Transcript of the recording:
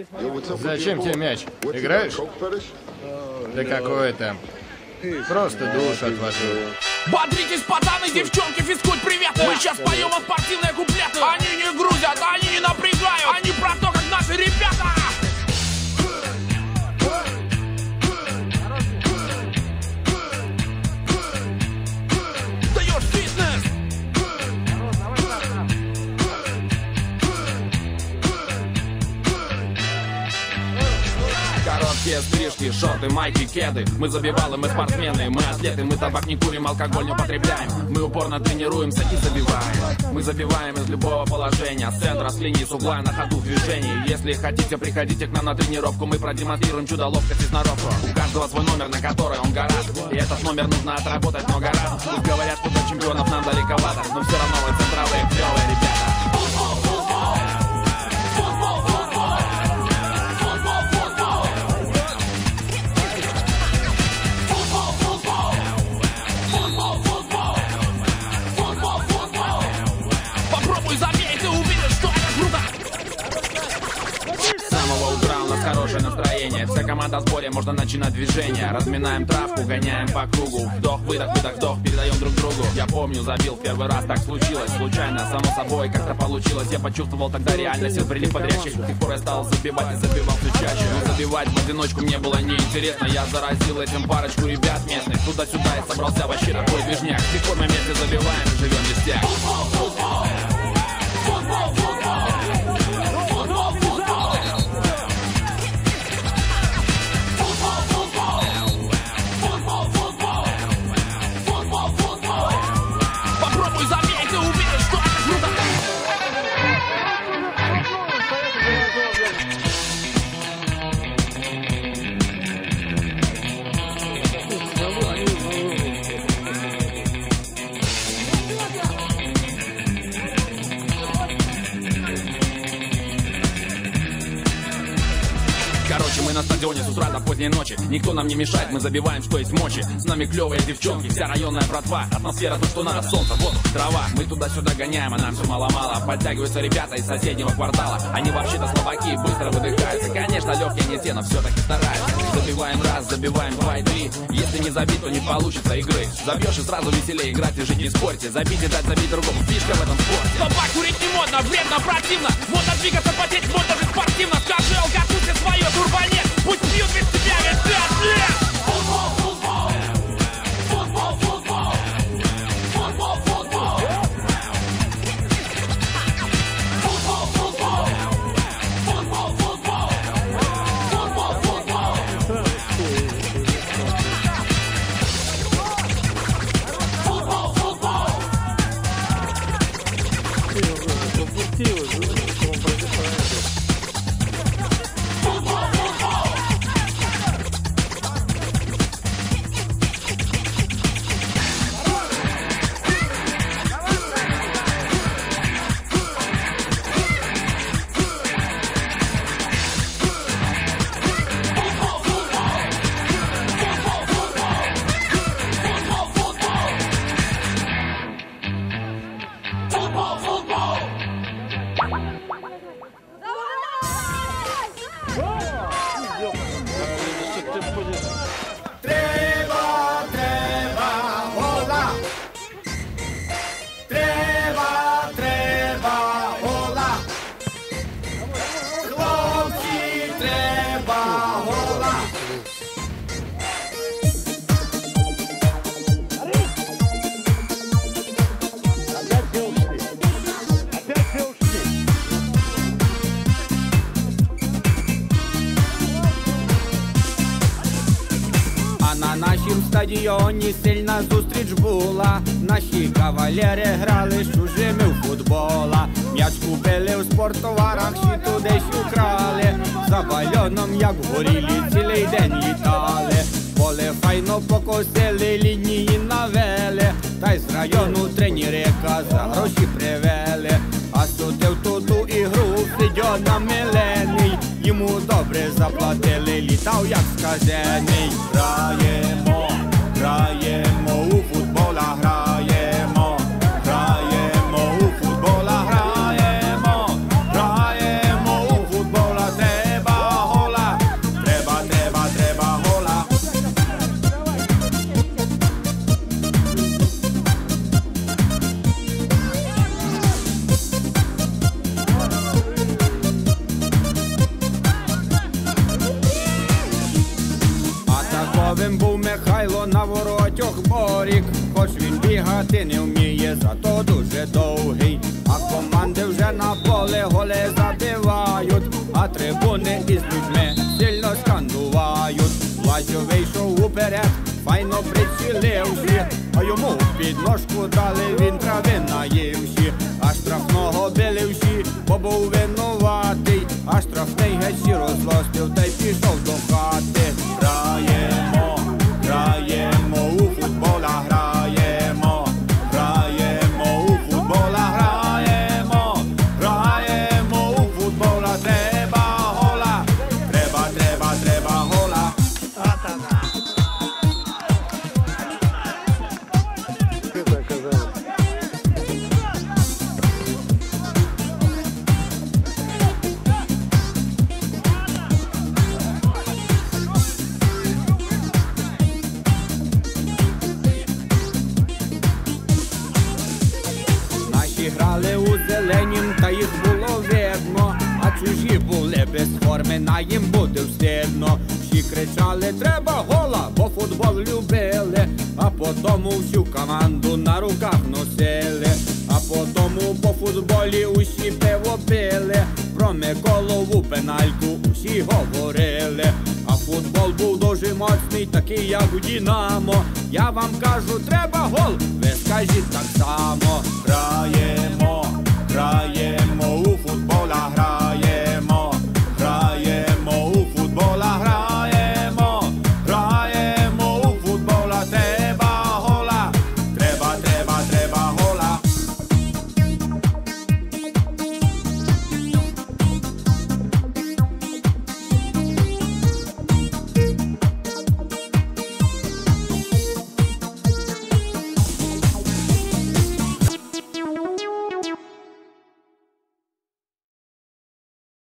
Зачем тебе мяч? Играешь? Да какой там. Просто душ отвожу. Бодритесь, пацаны, девчонки, физкульт, привет! Мы сейчас поем спортивные куплеты. Они не грузят, они не напрягают. Они про то, как наши ребята. Даешь фитнес. Короткие стрижки, шорты, майки, кеды. Мы забивалы, мы спортсмены, мы атлеты. Мы табак не курим, алкоголь не употребляем. Мы упорно тренируемся и забиваем. Мы забиваем из любого положения. С центра, с линии, с угла, на ходу в движении. Если хотите, приходите к нам на тренировку. Мы продемонстрируем чудо, ловкость и сноровку. У каждого свой номер, на который он гораст. И этот номер нужно отработать много раз. Пусть говорят, что до чемпионов нам далековато, но все равно вы центровые, клевые ребята. Хорошее настроение, вся команда в сборе, можно начинать движение. Разминаем травку, гоняем по кругу. Вдох, выдох, выдох, вдох, передаем друг другу. Я помню, забил первый раз, так случилось. Случайно, само собой, как-то получилось. Я почувствовал тогда реальность, сил прилив подрядчик. С тех пор я стал забивать и забивал все чаще. Но забивать в одиночку мне было неинтересно. Я заразил этим парочку ребят местных. Туда-сюда и собрался вообще такой движняк. С тех пор мы вместе забиваем и живем ништяк. На стадионе с утра до поздней ночи. Никто нам не мешает, мы забиваем, что есть мочи. С нами клевые девчонки, вся районная братва. Атмосфера то, что надо, солнце, воздух, трава. Мы туда-сюда гоняем, а нам все мало-мало. Подтягиваются ребята из соседнего квартала. Они вообще-то слабаки, быстро выдыхаются. Конечно, легкие не те, но все-таки стараются. Забиваем раз, забиваем два и три. Если не забить, то не получится игры. Забьешь и сразу веселее играть и жить не спорьте. Забить и дать забить другому, фишка в этом спорте. Табак курить не модно, вредно, противно. Модно двигаться, потеть, модно жить спортивно. Скажи алкотусе свое, турбонет. Пусть пьют без тебя, ведь ты атлет! Футбол, футбол! Футбол, футбол! Футбол, футбол! Футбол, футбол! Футбол, футбол! Футбол, футбол! Футбол, футбол! Стадіоні сильна зустріч була. Наші кавалери грали з чужими в футбола. М'яч купили в спорттоварах, ще туди ж украли. За бальоном, як горілі, цілий день літали. Поле файно покосили, лінії навели. Та й з району тренери за гроші привели. А судив ту ігру Федьона Милений. Йому добре заплатили, літав як сказений. Граємо, граємо у футбола, граємо, граємо у футбола, граємо, граємо у футбола, треба Правим був Михайло на воротях Борік, хоч він бігати не вміє, зато дуже довгий. А команди вже на поле голи забивають, а трибуни із людьми сильно скандувають. Владьо вийшов уперед, файно приціливши, а йому в підножку дали, він трави наївши. А штрафного били всі, бо був винуватий, а штрафний геть розлостив та й пішов до хати. Граємо, граємо у футбола, граємо, граємо у футбола, граємо, граємо у футбола, треба гола, треба гола. Наші грали у зеленім, та їх було видно, а чужі були без форми, на їм буде встидно. Всі кричали, треба гола, бо футбол любили, а потому всю команду на руках носили. А потому по футболі усі пиво пили, про Миколову пенальку усі говорили. А футбол був дуже моцний, такий як у Динамо. Я вам кажу, треба гол, ви скажіть так само. Граємо, граємо у футбола, граємо.